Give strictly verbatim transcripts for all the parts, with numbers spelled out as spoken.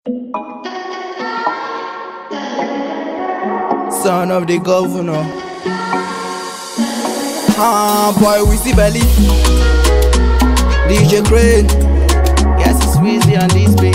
Son of the governor. Ah, boy, we see belly. D J Crane. Yes, it's Weezy on this beat.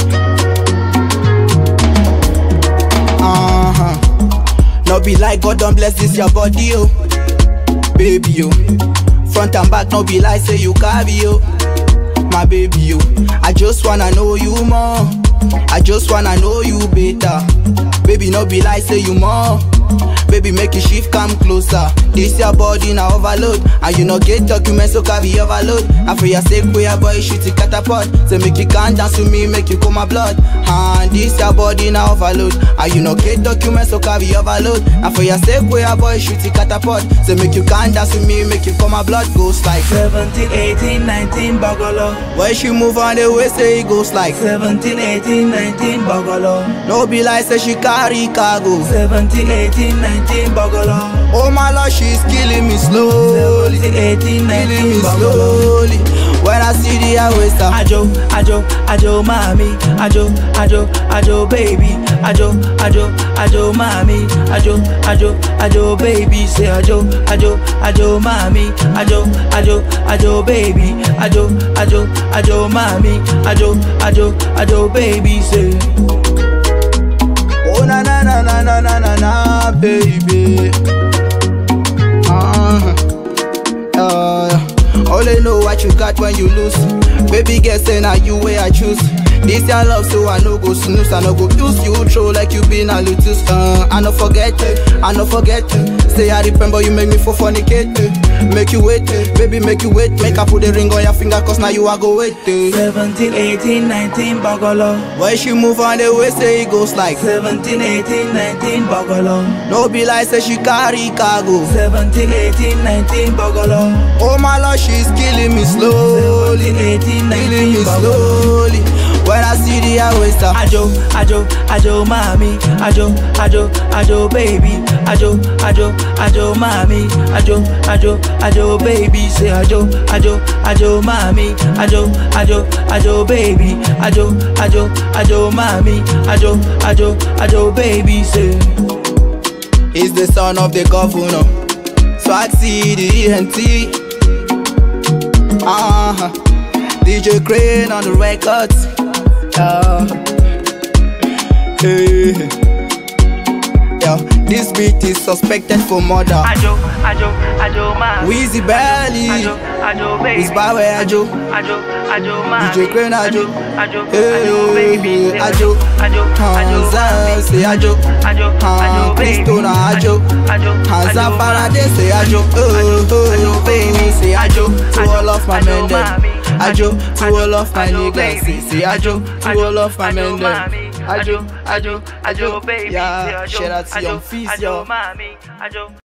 Uh huh. No be like God don't bless this your body, oh. Baby, yo. Front and back, no be like say you carry, yo. My baby, yo. I just wanna know you more. I just wanna know you better. Baby, no be like say you more. Baby, make you shift, come closer. This your body now overload, and you no get documents, so carry overload. And for your sake, we a boy shoot it catapult. So make you can't dance with me, make you come my blood. And this your body now overload, and you no get documents, so carry overload. And for your sake, we a boy shoot it catapult. So make you can't dance with me, make you come my blood. Goes like seventeen, eighteen, nineteen, bagolo. When she move on the way, say it goes like seventeen, eighteen, nineteen, bagolo. No be like say she carry cargo. seventeen, eighteen, nineteen, bagolo. Oh my lord, she's killing me slowly. seventeen, eighteen, Killing me nineteen, bagolo. slowly. When I see the waist, Ajo, ajo, ajo, mami, ajo, ajo, ajo, baby, ajo, ajo, ajo, mami, ajo, ajo, ajo, baby, say ajo, ajo, ajo, mami, ajo, ajo, ajo, baby, ajo, ajo, ajo, mami, ajo, ajo, ajo, baby, say. oh na na na na na na na na, baby. Uh, uh, only know what you got when you lose. Baby girl say now you way I choose. This your love, so I no go snooze. I no go use you throw like you been a lotus. Uh, I no forget it, I no forget it. Say I remember you make me for fornicate it. Make you wait, baby make you wait. Make I put the ring on your finger, cause now you are go wait it. seventeen, eighteen, nineteen, bagolo. When she move on the way, say it goes like seventeen, eighteen, nineteen, bagolo. no be like say she carry cargo. seventeen, eighteen, nineteen, bagolo. Oh my lord, she's killing me slowly. seventeen, eighteen, Killing nineteen, me bagolo. slowly. When I see the waist, Ajo, ajo, ajo, mami, ajo, ajo, ajo, baby, ajo, ajo, ajo, mami, ajo, ajo, ajo, baby, say ajo, ajo, ajo, mami, ajo, ajo, ajo, baby, ajo, ajo, ajo, mami, ajo, ajo, ajo, baby, say. he's the son of the governor, Swag C D E N T. Uh-huh. D J Crane on the records. Uh, hey. Yo, this beat is suspected for murder. Ajo, ajo, ajo, mami, Weezy Belly. ajo, ajo, baby, It's Bawe Ajo. ajo, ajo, mami, D J Crane Ajo. ajo, ajo, baby, Hey, Ajo. ajo, ajo, Hansa say Ajo. ajo, ajo, baby, Cristona Ajo. ajo, Hansa ajo, Paradise say Ajo. Oh, oh, baby say Ajo. To all of my men them. Ajo. To all of my niggas say say Ajo. To all of my men them. Ajo. Ajo. Ajo. baby, Yeah, shout out to Young Fizz, yo. mami, ajo.